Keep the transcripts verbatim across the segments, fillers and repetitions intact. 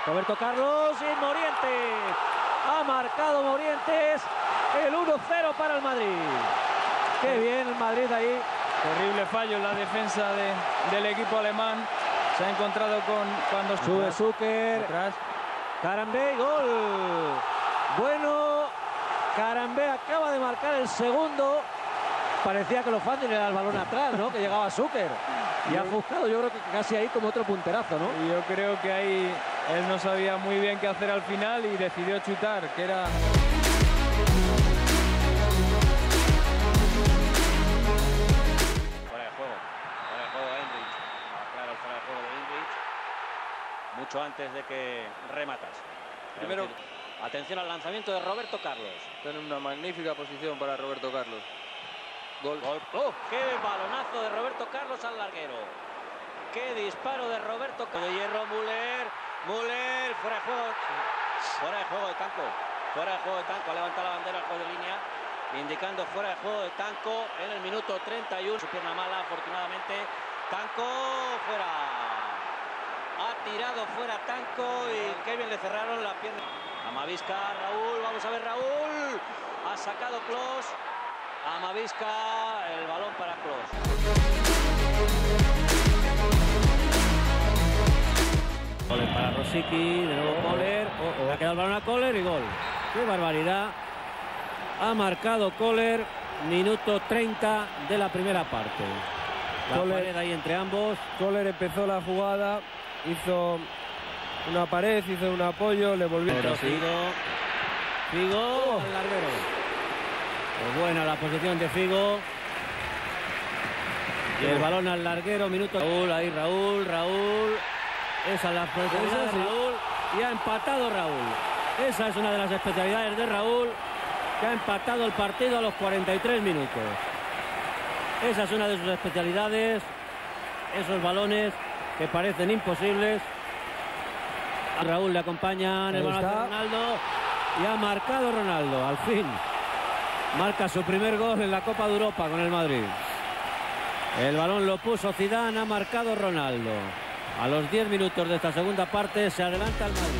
Roberto Carlos y Morientes. Ha marcado Morientes el uno cero para el Madrid. Qué bien el Madrid ahí. Terrible fallo en la defensa de, del equipo alemán. Se ha encontrado con cuando sube Zucker. Atrás. Karambé, gol. Bueno, Karambé acaba de marcar el segundo. Parecía que lo fácil era el balón atrás, ¿no? Que llegaba Zucker. Y ha buscado, yo creo que casi ahí como otro punterazo, ¿no? Y yo creo que ahí él no sabía muy bien qué hacer al final y decidió chutar, que era... Fuera de juego. Fuera de juego de Henrich. Claro, el fuera de juego de Henrich. Mucho antes de que rematas. Primero, atención al lanzamiento de Roberto Carlos. Está en una magnífica posición para Roberto Carlos. Gol. Gol. ¡Oh! ¡Qué balonazo de Roberto Carlos al larguero! ¡Qué disparo de Roberto Carlos! De hierro, Müller. Müller, fuera de juego. Fuera de juego de Tanco. Fuera de juego de Tanco. Ha levantado la bandera al juego de línea, indicando fuera de juego de Tanco en el minuto treinta y uno. Su pierna mala, afortunadamente. Tanco, fuera. Ha tirado fuera Tanco y qué bien le cerraron la pierna. Amavisca, Raúl. Vamos a ver, Raúl. Ha sacado Klose. Amavisca, el balón para Klose. Kohler para Rosicky, de nuevo Kohler. Oh, oh. Ha quedado el balón a Kohler y gol. ¡Qué barbaridad! Ha marcado Kohler, minuto treinta de la primera parte. La Kohler, pared ahí entre ambos. Kohler empezó la jugada, hizo una pared, hizo un apoyo, le volvió... Pero Figo, Figo, oh. al larguero. Pues buena la posición de Figo. Y el balón al larguero, minuto. Raúl, ahí Raúl, Raúl. Esa es la especialidad de Raúl. Y ha empatado Raúl. Esa es una de las especialidades de Raúl, que ha empatado el partido a los cuarenta y tres minutos. Esa es una de sus especialidades. Esos balones que parecen imposibles. A Raúl le acompañan el balón a Ronaldo. Y ha marcado Ronaldo, al fin. Marca su primer gol en la Copa de Europa con el Madrid. El balón lo puso Zidane, ha marcado Ronaldo. A los diez minutos de esta segunda parte se adelanta el Madrid.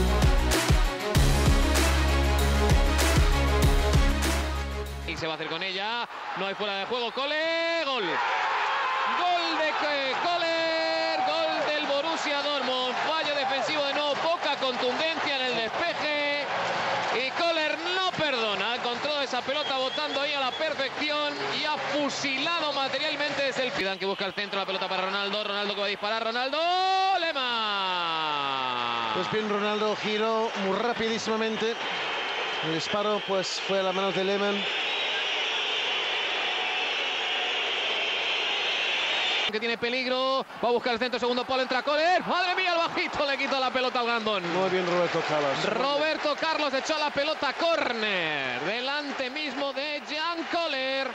Y se va a hacer con ella. No hay fuera de juego. Kohler. Gol. Gol de Kohler. Gol del Borussia Dortmund. Fallo defensivo de nuevo. Poca contundencia en el despeje. Y Kohler no perdona. Encontró esa pelota botando ahí a la perfección y ha fusilado materialmente desde el... Zidane que busca el centro, la pelota para Ronaldo. Ronaldo que va a disparar. Ronaldo. Lema. Pues bien, Ronaldo giró muy rapidísimamente. El disparo pues fue a las manos de Lehmann. Que tiene peligro, va a buscar el centro, segundo palo, entra Kohler, madre mía, el bajito le quita la pelota al grandón. Muy bien Roberto Carlos. Roberto Carlos echó la pelota córner, delante mismo de Jan Kohler.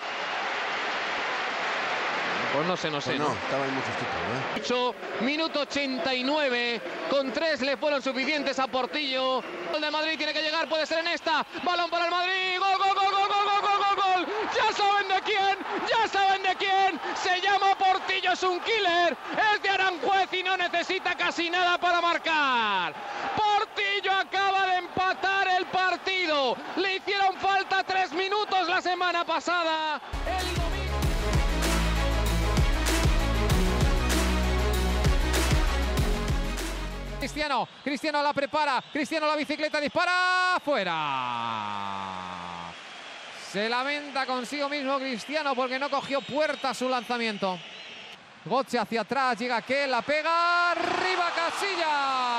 Pues no sé, no sé. Pues no, no, estaba en muchos tipos, ¿eh? Minuto ochenta y nueve, con tres le fueron suficientes a Portillo. El de Madrid tiene que llegar, puede ser en esta, balón para el Madrid, gol, gol, gol, gol, gol, gol, gol, gol. Ya saben de quién, ya saben de quién, se llama Portillo, es un killer, es de Aranjuez y no necesita casi nada para marcar. Portillo acaba de empatar el partido, le hicieron falta tres minutos la semana pasada. El domingo... Cristiano, Cristiano la prepara, Cristiano la bicicleta, dispara, fuera. Se lamenta consigo mismo Cristiano porque no cogió puerta su lanzamiento. Götze hacia atrás, llega que la pega, arriba Casilla.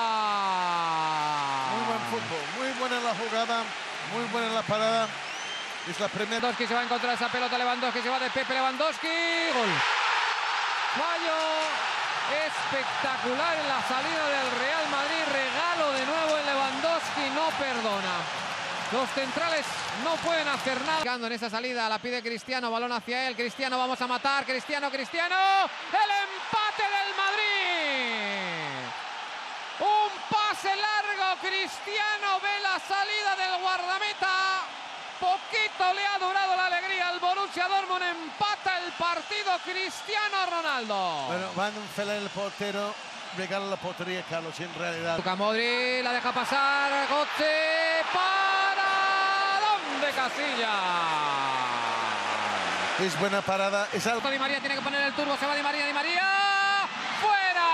Muy buen fútbol, muy buena la jugada, muy buena la parada. Es la primera. Lewandowski se va a encontrar esa pelota, Lewandowski se va de Pepe Lewandowski, gol. Fallo espectacular en la salida del Real Madrid, regalo de nuevo en Lewandowski, no perdona. Los centrales no pueden hacer nada. En esa salida la pide Cristiano, balón hacia él, Cristiano, vamos a matar, Cristiano, Cristiano, el empate del Madrid. Un pase largo, Cristiano ve la salida del guardameta. Poquito le ha durado la alegría al Borussia Dortmund, empata el partido Cristiano Ronaldo. Bueno, Van Feller, el portero, regala la portería, Carlos, en realidad. Luka Modric la deja pasar, Götze para donde Casillas. Es buena parada, es algo. Di María tiene que poner el turbo, se va Di María, Di María, ¡fuera!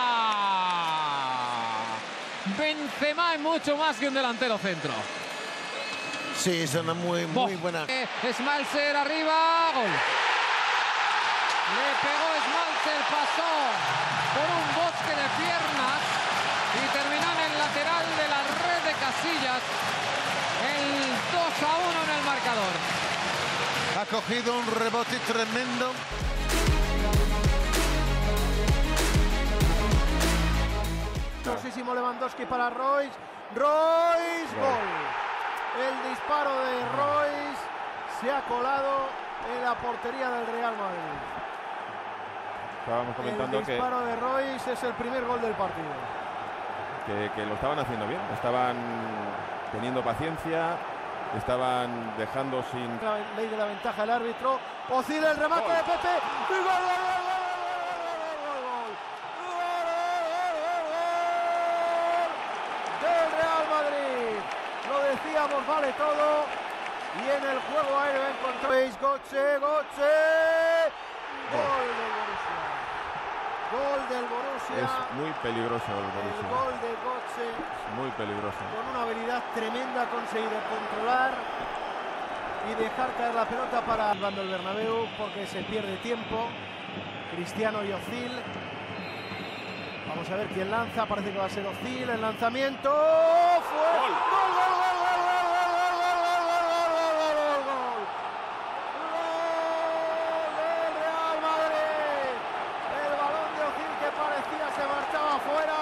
Benzema es mucho más que un delantero centro. Sí, es una muy, muy buena. Eh, Schmalzer arriba, gol. Le pegó Schmalzer, pasó por un bosque de piernas y terminó en el lateral de la red de Casillas. El dos a uno en el marcador. Ha cogido un rebote tremendo. Lewandowski para Royce. Royce, gol. El disparo de Royce se ha colado en la portería del Real Madrid. Estábamos comentando el disparo que, de Royce es el primer gol del partido. Que, que lo estaban haciendo bien, estaban teniendo paciencia, estaban dejando sin... La ley de la ventaja del árbitro. Ozil, el remate gol de Pepe. ¡Y gol, gol, gol, gol! Decíamos, vale todo, y en el juego aéreo encontráis Götze, Götze, gol del Borussia, gol del Borussia. Es muy peligroso el Borussia. El gol de Götze, es muy peligroso. Con una habilidad tremenda ha conseguido controlar y dejar caer la pelota para el bando del Bernabéu, porque se pierde tiempo. Cristiano y Ozil. Vamos a ver quién lanza, parece que va a ser Ozil, el lanzamiento, ¡fue! ¡Gol, gol, gol, gol, gol, gol, gol, gol, gol, gol, gol, gol! ¡Gol del Real Madrid! El balón de Ozil que parecía se marchaba afuera.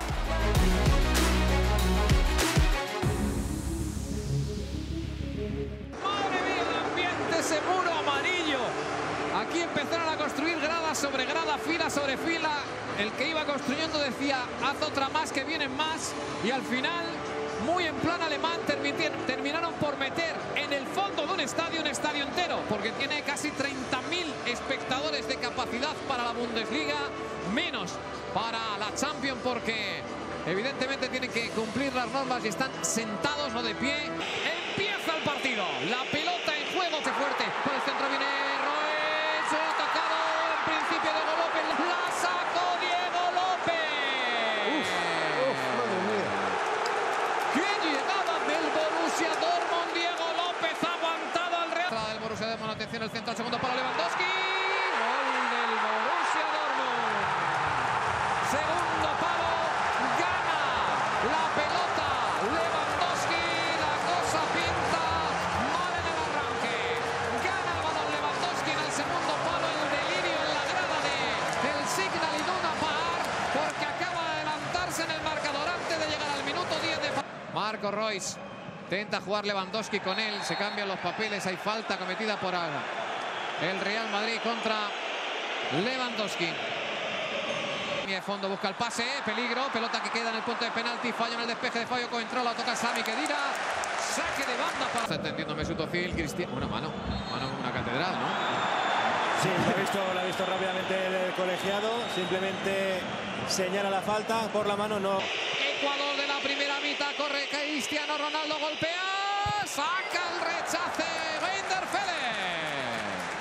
¡Madre mía, el ambiente, ese muro amarillo! Aquí empezaron a construir grada sobre grada, fila sobre fila. El que iba construyendo decía, haz otra más que vienen más. Y al final, muy en plan alemán, terminaron por meter en el fondo de un estadio, un estadio entero. Porque tiene casi treinta mil espectadores de capacidad para la Bundesliga. Menos para la Champions, porque evidentemente tienen que cumplir las normas y están sentados, no de pie. Empieza el partido. La pelota en juego, que fuerte. Por el centro viene Royce. Se ha tocado en principio de López. La sacó Diego López. Uf, uf, madre mía. ¡Qué llegada del Borussia Dortmund! Diego López ha aguantado al Real. La del Borussia Dortmund, atención, el centro, segundo para Lewandowski. Gol del Borussia Dortmund. Segundo palo, gana la pelota Lewandowski. La cosa pinta mal en el arranque. Gana el balón Lewandowski en el segundo palo. El delirio en la grada de, del Signal Iduna Park, porque acaba de adelantarse en el marcador antes de llegar al minuto diez de... Marco Royce intenta jugar Lewandowski con él, se cambian los papeles, hay falta cometida por el Real Madrid contra Lewandowski. De fondo busca el pase, peligro, pelota que queda en el punto de penalti, fallo en el despeje de Fabio Coentrao, la toca Sami Khedira, saque de banda para... Está entendiendo Mesut Özil, Cristiano, una mano, mano como una catedral, ¿no? Sí, lo ha visto, lo ha visto rápidamente el colegiado, simplemente señala la falta, por la mano no. Ecuador de la primera mitad, corre Cristiano Ronaldo, golpea, saca el rechace, Weidenfeller.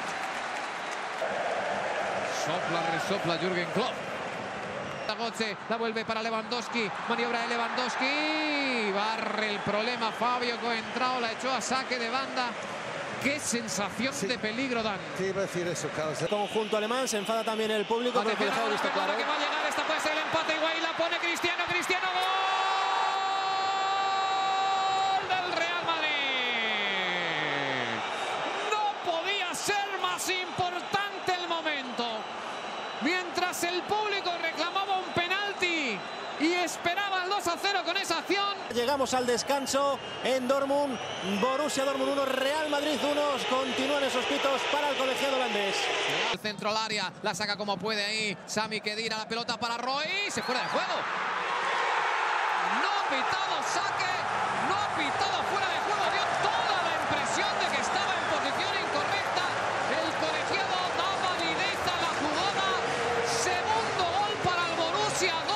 Sopla, resopla Jürgen Klopp. Götze la vuelve para Lewandowski, maniobra de Lewandowski, barre el problema Fabio Coentrao, la echó a saque de banda. Qué sensación sí. de peligro dan. Sí, iba a decir eso, Carlos. El conjunto alemán, se enfada también el público, porque el juego visto claro. Que va a llegar, esta puede ser el empate, igual la pone Cristiano, Cristiano, gol del Real Madrid. No podía ser más importante el momento. Mientras el público reclamaba un penalti y esperaba el dos a cero con esa acción. Llegamos al descanso en Dortmund. Borussia Dortmund uno, Real Madrid uno. Continúan esos pitos para el colegiado holandés. El centro al área, la saca como puede ahí Sami Khedira, la pelota para Royce, se fuera de juego. No ha pitado saque, no ha pitado fuera de juego, dio toda la impresión de que estaba en posición incorrecta. El colegiado da validez a la jugada. Segundo gol para el Borussia Dortmund.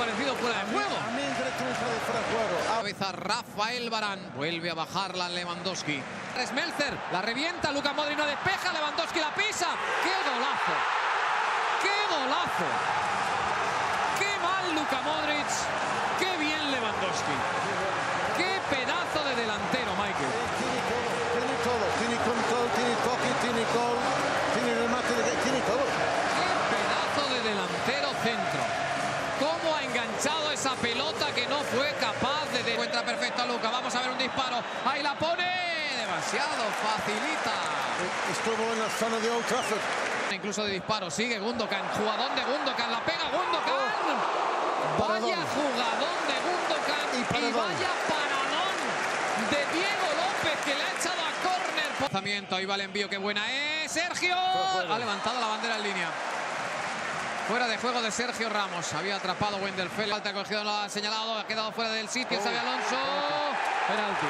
parecido fuera de juego. A mí directamente de fuera de juego. Cabeza Rafael Varane. Vuelve a bajarla Lewandowski. Smeltzer la revienta. Luka Modric no despeja. Lewandowski la pisa. ¡Qué golazo! ¡Qué golazo! ¡Qué mal Luka Modric! ¡Qué bien Lewandowski! ¡Qué pedazo de delantero, Michael! Tiene todo, tiene todo. Tiene control, tiene toque, tiene gol, tiene remate, tiene todo. ¡Qué pedazo de delantero centro! ¿Cómo ha enganchado esa pelota que no fue capaz de... de... Encuentra perfecto a Luka. Vamos a ver un disparo. ¡Ahí la pone! Demasiado facilita. Estuvo en la zona de Old Trafford. Incluso de disparo. Sigue Gundogan. Jugadón de Gundogan. La pega Gundogan. Oh. Vaya jugadón de Gundogan. Y, y vaya paradón de Diego López que le ha echado a córner. Lanzamiento. Ahí va el envío. Qué buena es. Sergio. Ha levantado la bandera en línea. Fuera de juego de Sergio Ramos. Había atrapado Wendelfeld. Falta cogido, lo ha señalado. Ha quedado fuera del sitio. Oh. Xabi Alonso. Penalti.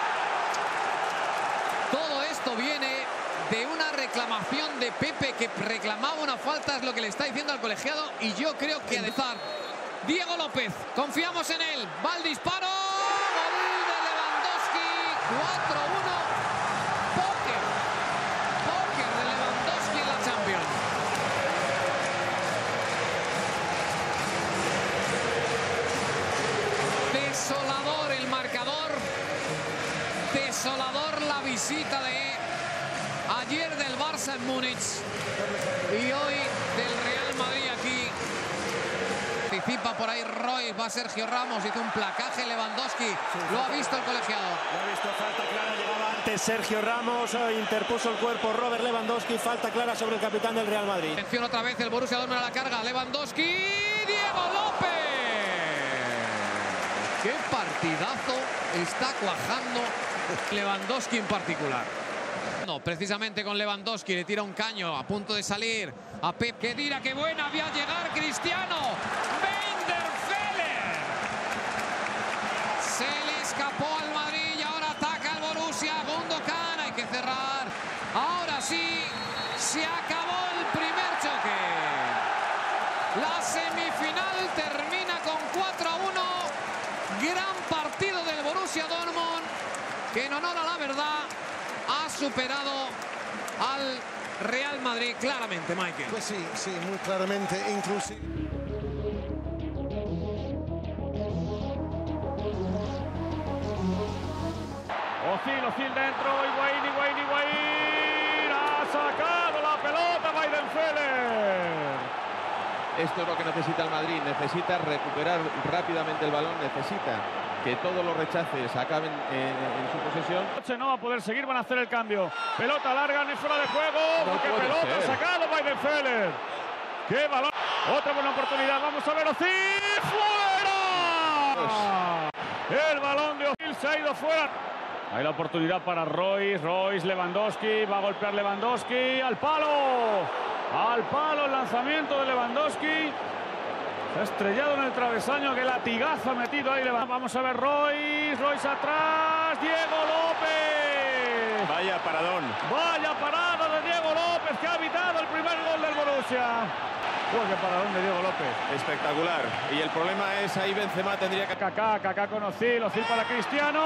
Todo esto viene de una reclamación de Pepe que reclamaba una falta. Es lo que le está diciendo al colegiado. Y yo creo que además Diego López. Confiamos en él. Va el disparo. Gol de Lewandowski. cuatro uno. Póker. Póker de Lewandowski en la Champions. Desolador el marcador, desolador la visita de ayer del Barça en Múnich y hoy del Real Madrid aquí. Participa por ahí Royce, va Sergio Ramos, hizo un placaje Lewandowski, lo ha visto el colegiado. Lo ha visto, falta clara, llegaba antes Sergio Ramos, interpuso el cuerpo Robert Lewandowski, falta clara sobre el capitán del Real Madrid. Atención otra vez el Borussia Dortmund a la carga, Lewandowski, Diego López. ¡Qué partidazo está cuajando Lewandowski en particular! No, precisamente con Lewandowski le tira un caño a punto de salir a Pep. ¡Que tira, qué buena! ¡Vía llegar Cristiano! ¡Wenderfeld! Se le escapó al Madrid y ahora ataca el Borussia. Gundogan, hay que cerrar. Ahora sí, se acabó el primer choque. La semifinal termina con cuatro a uno. Gran partido del Borussia Dortmund, que en honor a la verdad ha superado al Real Madrid claramente, Michael. Pues sí, sí, muy claramente, inclusive. Ozil, Ozil dentro, Higuaín, Higuaín, Higuaín. Ha sacado la pelota Weidenfeller. Esto es lo que necesita el Madrid, necesita recuperar rápidamente el balón, necesita que todos los rechaces acaben en, en su posesión. No va a poder seguir, van a hacer el cambio. Pelota larga, no es fuera de juego. No ¡Qué pelota ser. ha sacado Weidenfeller! ¡Qué balón! Otra buena oportunidad, vamos a ver Ozil. ¡Fuera! Pues. El balón de Ozil se ha ido fuera. Hay la oportunidad para Royce, Royce, Lewandowski, va a golpear Lewandowski, al palo. Al palo el lanzamiento de Lewandowski. Se ha estrellado en el travesaño. Qué latigazo ha metido ahí. Vamos a ver Royce. Royce atrás. Diego López. Vaya paradón. Vaya parada de Diego López que ha evitado el primer gol del Borussia. Uy, qué paradón de Diego López. Espectacular. Y el problema es ahí Benzema tendría que... Kaká, Kaká con Ozil. Ozil para Cristiano.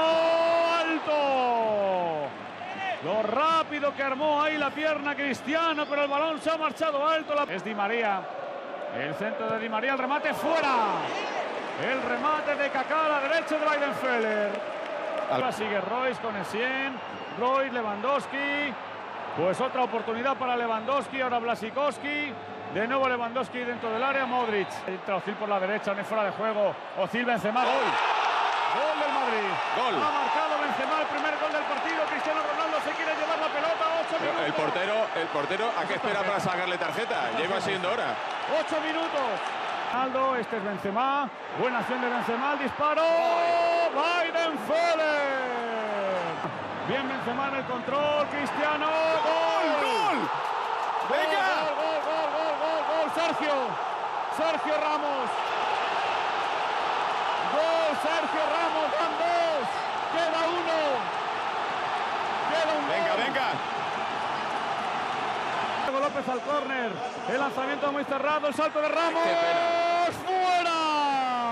¡Alto! Lo rápido que armó ahí la pierna Cristiano, pero el balón se ha marchado alto. Es Di María. El centro de Di María, el remate fuera. El remate de Kaká a la derecha de Weidenfeller. Ahora sigue Royce con Essien. Royce, Lewandowski. Pues otra oportunidad para Lewandowski. Ahora Blasikowski. De nuevo Lewandowski dentro del área. Modric. Entra Ozil por la derecha, no es fuera de juego. Ozil, Benzema, gol. Gol del Madrid. Gol. Ha marcado Benzema el primer gol del partido. Cristiano Ronaldo se quiere llevar la pelota. Ocho minutos. El portero, el portero, ¿a qué espera para sacarle tarjeta? Lleva siendo hora. Ocho minutos. Ronaldo, este es Benzema. Buena acción de Benzema. El disparo. Weidenfeller. Bien Benzema en el control. Cristiano. Gol. ¡Gol! ¡Venga! Gol, gol, gol, gol, gol, gol. Sergio. Sergio Ramos. Gol, Sergio Ramos, van dos, queda uno, queda un Venga, gol. venga. Diego López al córner, el lanzamiento muy cerrado, el salto de Ramos, Qué pena. ¡fuera!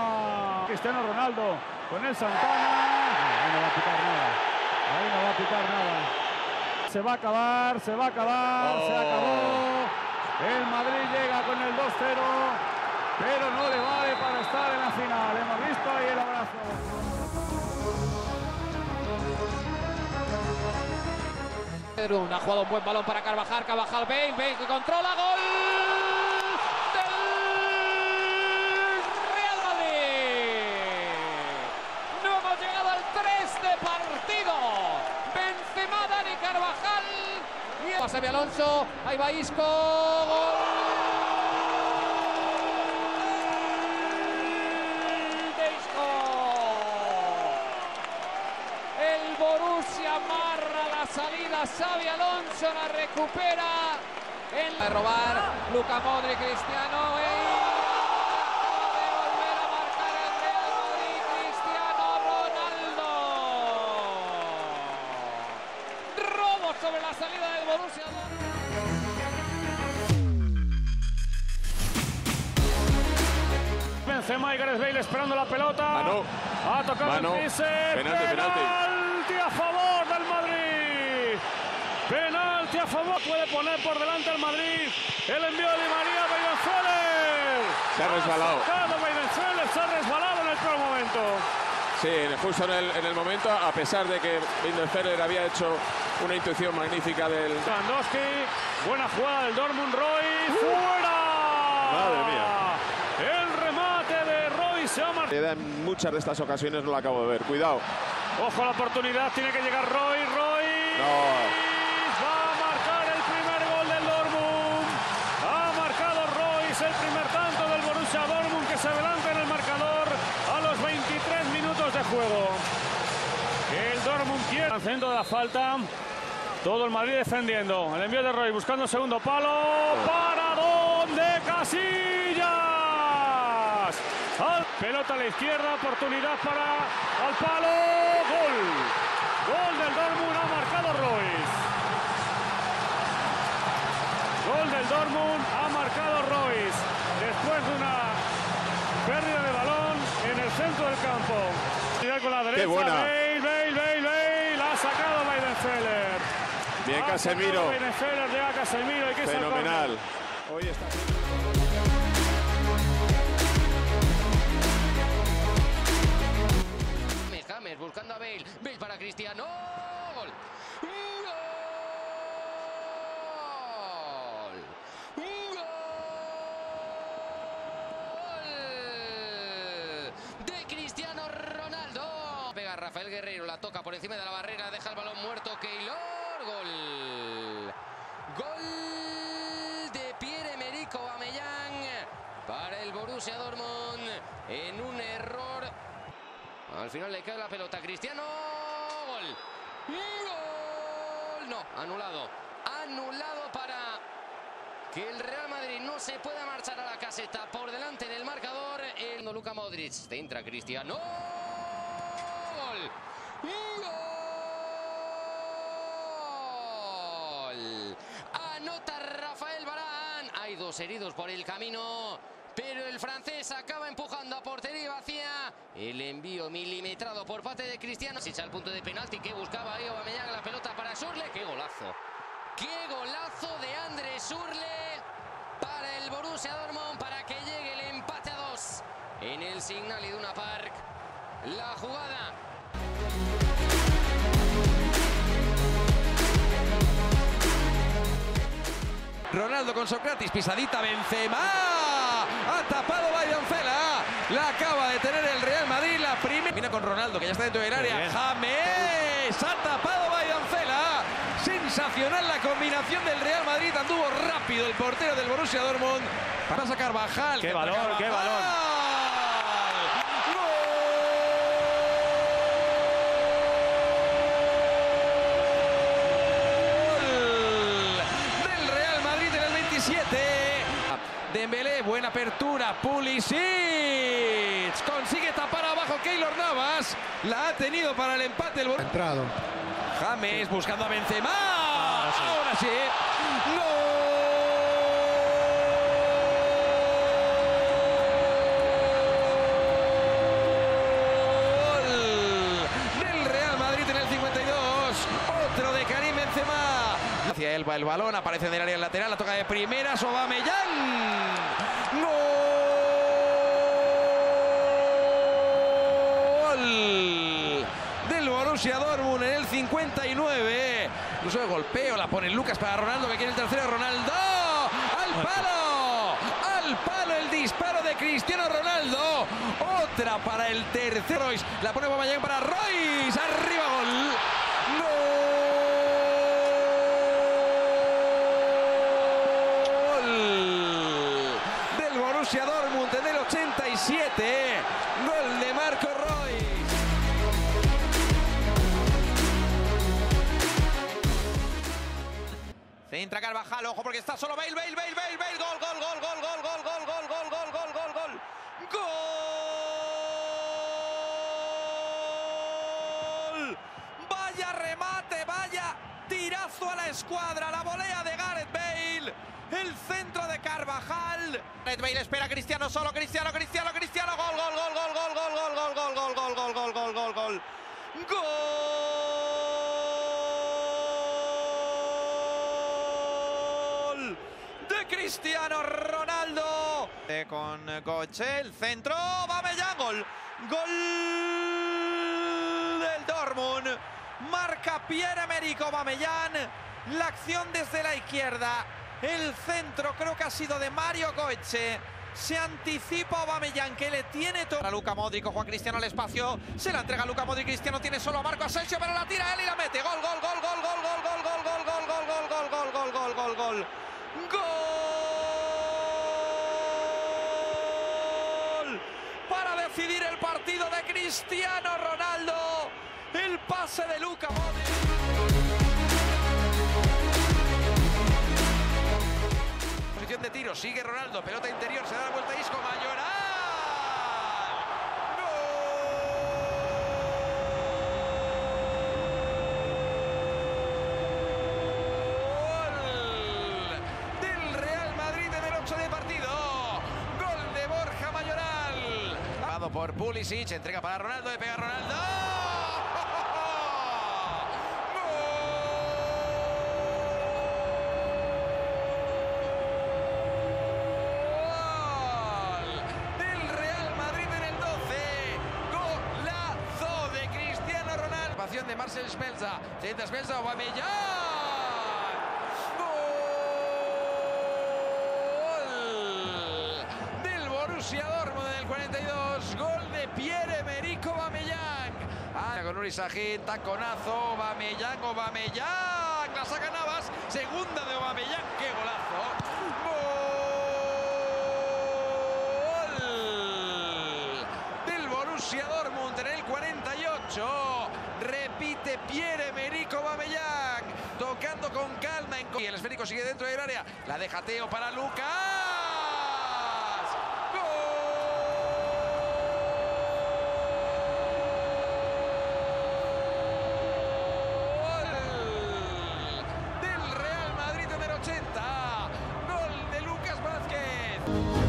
Cristiano Ronaldo con el Santana. No, ahí no va a pitar nada. Ahí no va a pitar nada. Se va a acabar, se va a acabar, oh. se acabó. El Madrid llega con el dos cero, pero no le vale para estar en la final. Hemos visto ahí el abrazo. Pedro, ha jugado un buen balón para Carvajal. Carvajal, Bale, Bale que controla, gol del Real Madrid. No hemos llegado al tres de partido. Benzema, Dani Carvajal. Y pase de Alonso, ahí va Isco, gol. El Borussia amarra la salida, Xabi Alonso la recupera. En la de robar, Luka Modric, Cristiano. Y acaba de volver a marcar el Real Madrid, Cristiano Ronaldo. Robo sobre la salida del Borussia. Benzema y Gareth Bale esperando la pelota. Mano. Ha tocado Mano. el pise. Penalti, penalti. Penalti a favor del Madrid. Penalti a favor. Puede poner por delante al Madrid. El envío de Di María. Weidenfeller. Se ha resbalado. Ha sacado Weidenfeller. Se ha resbalado en el peor momento. Sí, justo en el, en el momento, a pesar de que Weidenfeller había hecho una intuición magnífica del... Lewandowski. Buena jugada del Dortmund. Roy. ¡Fuera! Madre mía. El remate de Roy se ha marcado. En muchas de estas ocasiones no lo acabo de ver. Cuidado. Ojo a la oportunidad. Tiene que llegar Roy. Roy. No. Va a marcar el primer gol del Dortmund. Ha marcado Royce el primer tanto del Borussia Dortmund, que se adelanta en el marcador a los veintitrés minutos de juego. El Dortmund quiere. Al centro de la falta. Todo el Madrid defendiendo. El envío de Roy buscando el segundo palo. Paradón de Casillas. Al pelota a la izquierda. Oportunidad para al palo. Gol. Gol del Dortmund. Ha marcado Royce. Gol del Dortmund. Ha marcado Royce. Después de una pérdida de balón en el centro del campo. Con la derecha. Qué buena. Bale, Bale, Bale, Bale. Ha sacado Weidenfeller. Bien Casemiro. Weidenfeller, llega Casemiro. Fenomenal. Hoy está... James buscando a Bale. Bale para Cristiano. ¡Gol! ¡Gol! ¡Gol! De Cristiano Ronaldo. Pega Rafael Guerreiro, la toca por encima de la barrera, deja el balón muerto. Keylor. Gol. Gol de Pierre-Emerick Aubameyang para el Borussia Dortmund en un error. Al final le cae la pelota a Cristiano. Gol. Gol. No, anulado. Anulado para que el Real Madrid no se pueda marchar a la caseta. Por delante en el marcador el Luka Modric. Centra Cristiano. Gol. Gol. Anota Rafael Varane. Hay dos heridos por el camino, pero el francés acaba empujando a portería vacía. El envío milimetrado por parte de Cristiano. Se echa al punto de penalti que buscaba ahí Aubameyang, la pelota para Schürrle. ¡Qué golazo! ¡Qué golazo de André Schürrle para el Borussia Dortmund para que llegue el empate a dos en el Signal Iduna Park! La jugada. Ronaldo con Socrates, pisadita Benzema. Ha tapado Weidenfeller. La acaba de tener el Real Madrid. La primera. Viene con Ronaldo, que ya está dentro del área. James. Ha tapado Weidenfeller. Sensacional la combinación del Real Madrid. Anduvo rápido el portero del Borussia Dortmund. Para sacar Carvajal. ¡Qué balón, qué balón! Dembélé, buena apertura, Pulisic consigue tapar abajo Keylor Navas, la ha tenido para el empate el Entrado. James buscando a Benzema, ah, sí. Ahora sí, hacia él va el balón, aparece en el área lateral, la toca de primeras, Aubameyang. ¡Gol! Del Borussia Dortmund en el cincuenta y nueve. Incluso el golpeo, la pone Lucas para Ronaldo, que quiere el tercero, Ronaldo. ¡Al palo! ¡Al palo el disparo de Cristiano Ronaldo! Otra para el tercero. Royce, la pone Aubameyang para Royce. Arriba, gol. ¡Gol! Del Borussia Dortmund en el ochenta y siete. Gol de Marco Royce. Centra Carvajal, ojo porque está solo Bale, Bale, Bale, Bale, Bale, gol, gol, gol, gol, gol, gol, gol, gol, gol, gol, gol, gol, gol, gol. Vaya remate, vaya tirazo a la escuadra, la volea de Gareth Bale, el centro de Carvajal. Gareth Bale espera a Cristiano solo, Cristiano, Cristiano, Cristiano, gol, gol, gol, gol, gol, gol, gol, gol, gol, gol, gol, gol, gol, gol, gol, gol, gol. Cristiano Ronaldo con Götze, el centro, Aubameyang, gol, gol del Dortmund, marca Pierre-Emerick Aubameyang, la acción desde la izquierda, el centro creo que ha sido de Mario Götze, se anticipa Aubameyang que le tiene todo. A Luka Modric, ojo a Cristiano al espacio, se la entrega Luka Modric, Cristiano tiene solo a Marco Asensio, pero la tira él y la mete, gol, gol, gol, gol, gol, gol, gol, gol, gol, gol, gol, gol, gol, gol, gol, gol, gol, gol. ¡Gol! Para decidir el partido de Cristiano Ronaldo. El pase de Luka Modric. Posición de tiro, sigue Ronaldo, pelota interior, se da la vuelta a Isco, Mayoral. De partido, gol de Borja Mayoral, dado por Pulisic, entrega para Ronaldo, le pega a Ronaldo. Gol del Real Madrid en el doce, golazo de Cristiano Ronaldo. Pasión de Marcel Schmelzer, centra Schmelzer, Aubameyang. Borussia Dortmund en el cuarenta y dos, gol de Pierre-Emerick Aubameyang. Ah, con Nuri Sahin, taconazo, Aubameyang, Aubameyang, la saca Navas, segunda de Aubameyang, qué golazo. Gol del Borussia Dortmund en el cuarenta y ocho, repite Pierre-Emerick Aubameyang, tocando con calma en... Y el esférico sigue dentro del área, la deja Teo para Lucas. Gol de Lucas Vázquez.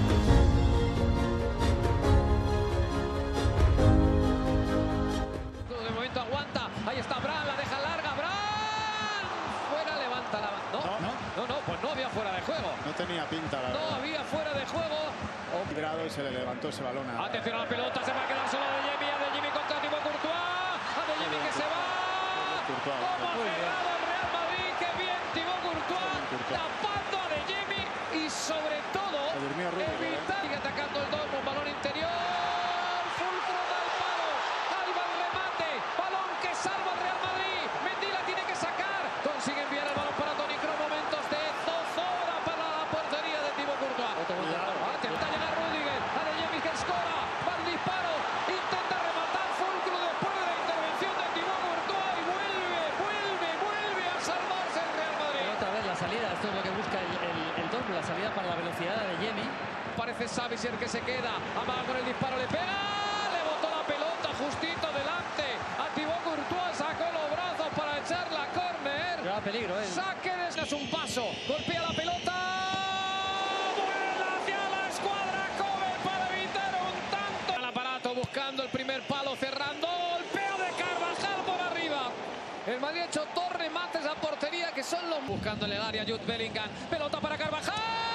De momento aguanta, ahí está Bran, la deja larga, Bran. Fuera, levanta la... No, no, no, no, pues no había fuera de juego. No tenía pinta, la verdad. No había fuera de juego. Librado y se le levantó ese balón. A... Atención a la pelota, se va a quedar solo de Jimmy, a de Jimmy contra Thibaut Courtois. A de Jimmy que se va. ¿Cómo ha cerrado el Real Madrid? Qué bien Thibaut Courtois, tapando a de Jimmy y sobre todo evitar. Sigue atacando el Dortmund, balón interior. Fulcro da el palo, ahí va el remate, balón que salva al Real Madrid. Mendy la tiene que sacar, consigue enviar el balón para Toni Kroos, momentos de zozobra para la portería de Thibaut Courtois. Intenta llegar Rudiger, a de Jimmy que escora, va el disparo, intenta rematar Fulcro después de la intervención de Thibaut Courtois y vuelve, vuelve, vuelve a salvarse el Real Madrid. Pero otra vez la salida, esto es lo que busca el, el, el Dortmund, la salida para la velocidad de Jimmy. Parece Savicer que se queda, amaga con el disparo, le pega, le botó la pelota justito delante a Thibaut Courtois, sacó los brazos para echar la córner. Lleva peligro, eh. Saque desde un paso, golpea la pelota, vuela hacia la escuadra, Kobe para evitar un tanto. Al aparato buscando el primer palo, cerrando, golpeo de Carvajal por arriba. El Madrid ha hecho dos remates a portería que son los buscándole el área. Jude Bellingham, pelota para Carvajal.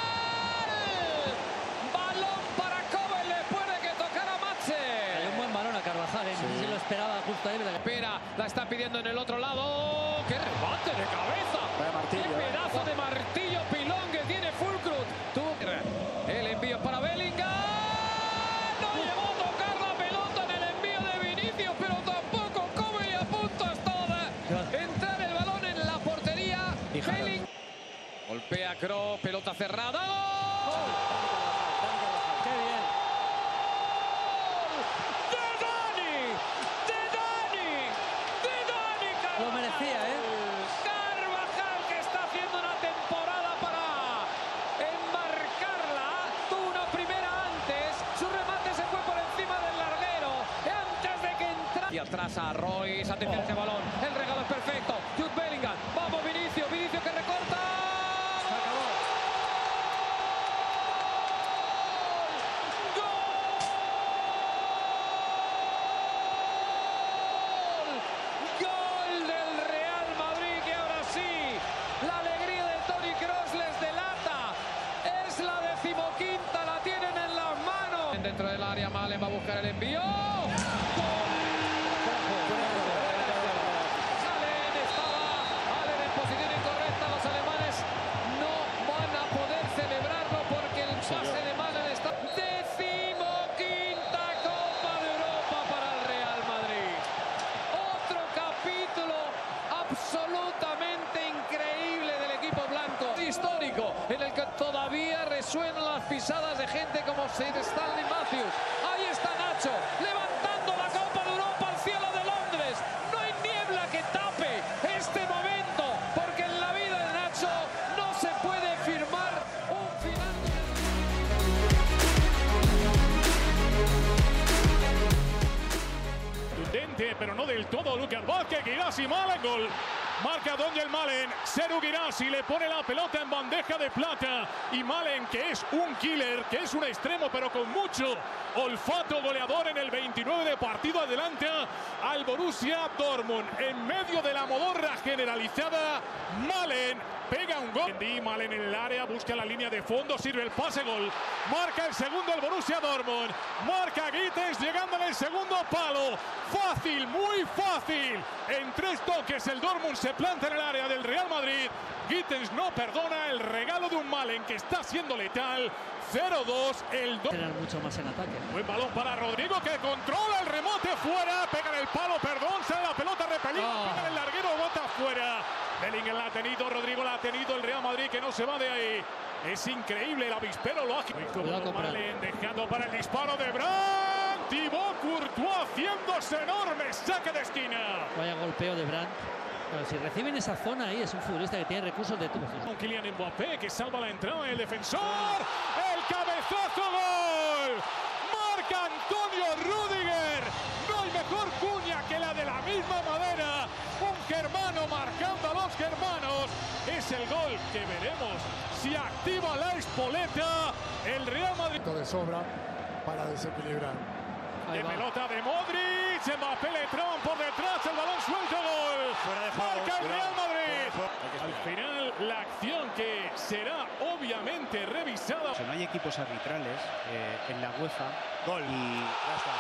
Balón para Kovac después de que tocara Matze. Hay un buen balón a Carvajal, ¿eh? Sí. No sé si lo esperaba justo ahí. Espera, la está pidiendo en el otro lado. ¡Qué remate de cabeza! ¡Qué pedazo de martillo pilón que tiene Fulkrug! El envío para Bellingham. No llegó a tocar la pelota en el envío de Vinicius, pero tampoco Kovac y a punto está de entrar el balón en la portería. Bellingham. Golpea Kroos, pelota cerrada. ¡Gol! ¡Qué bien! ¡De Dani! ¡De Dani! ¡De Dani! Lo merecía, ¿eh? Carvajal, que está haciendo una temporada para enmarcarla. Tuvo una primera antes. Su remate se fue por encima del larguero. Antes de que entrara. Y atrás a Royce. Atención a ese balón. El regalo es perfecto. Jude Bellingham. Vamos, Vinicius. Vinicius que recorta. Quinta la tienen en las manos. Dentro del área, Malen va a buscar el envío. ¡Gol! Salen, estaba Allen en posición incorrecta. Los alemanes no van a poder celebrarlo porque el pase de Malen está. Decimoquinta Copa de Europa para el Real Madrid. Otro capítulo absolutamente increíble del equipo blanco. Histórico en el que todavía resuenan las pisadas de gente como Sir Stanley Matthews. Ahí está Nacho, levantando la Copa de Europa al cielo de Londres. No hay niebla que tape este momento, porque en la vida de Nacho no se puede firmar un final. Contundente, pero no del todo. Lucas Vázquez, Guirassy, Malen, gol. Marca Daniel Malen, Serhou Guirassy le pone la pelota en bandeja de plata y Malen, que es un killer, que es un extremo pero con mucho olfato goleador en el veintinueve de partido, adelanta al Borussia Dortmund en medio de la modorra generalizada. Malen pega un gol. Di Malen en el área, busca la línea de fondo, sirve el pase, gol. Marca el segundo el Borussia Dortmund, marca Gittens llegando en el segundo palo. Fácil, muy fácil. En tres toques el Dortmund se planta en el área del Real Madrid. Gittens no perdona el regalo de un Malen que está siendo letal. cero dos el do... Tener mucho más en ataque. Buen balón para Rodrigo, que controla el remote fuera. Pega en el palo, perdón, sale la pelota repelida. Oh. Pega en el larguero, bota fuera. Bellingham la ha tenido, Rodrigo la ha tenido. El Real Madrid que no se va de ahí. Es increíble, el avispero lo ha... Malen dejando para el disparo de Brandt. Thibaut Courtois haciéndose enorme. Saque de esquina. Vaya golpeo de Brandt. Pero si reciben esa zona ahí, es un futbolista que tiene recursos de todo. Con Kylian Mbappé, que salva la entrada del defensor. ¡El cabezazo, gol! Marca Antonio Rüdiger. No hay mejor cuña que la de la misma madera. Un germano marcando a los germanos. Es el gol que veremos si activa la espoleta. El Real Madrid. De sobra para desequilibrar. De pelota de Modric, Mbappé le traban por detrás, el balón suelto, gol. Marca el Real Madrid. Al final, la acción que será obviamente revisada. No hay equipos arbitrales eh, en la UEFA. Gol. Y ya está.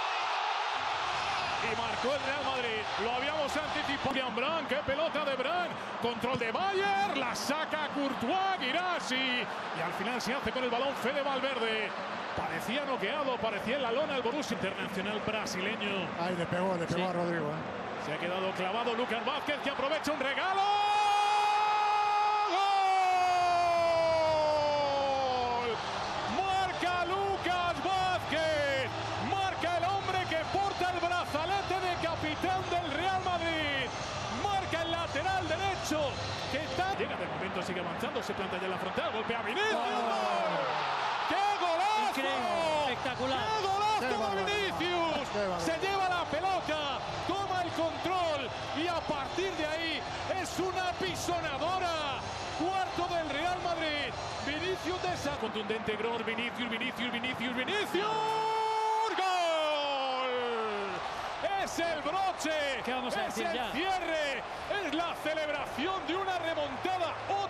Y marcó el Real Madrid. Lo habíamos anticipado. Brandt, qué pelota de Brandt. Control de Bayer, la saca Courtois, Guirassy. Y al final se hace con el balón Fede Valverde. Parecía noqueado, parecía en la lona el Borussia Internacional brasileño. Ay, le pegó, le pegó sí. a Rodrigo. ¿eh? Se ha quedado clavado Lucas Vázquez, que aprovecha un regalo. ¡Gol! Marca Lucas Vázquez. Marca el hombre que porta el brazalete de capitán del Real Madrid. Marca el lateral derecho. Que está... Llega de momento, sigue avanzando, se planta ya en la frontal, golpea a Vinicius. ¡Oh! ¡Qué golazo! Increíble, espectacular. ¡Qué golazo de Vinicius! Se lleva la pelota, toma el control y a partir de ahí es una pisonadora. Cuarto del Real Madrid. Vinicius de esa contundente Gross. Vinicius, Vinicius, Vinicius, Vinicius. ¡Gol! es el broche, ¿Qué vamos a es decir el ya? cierre, es la celebración de una remontada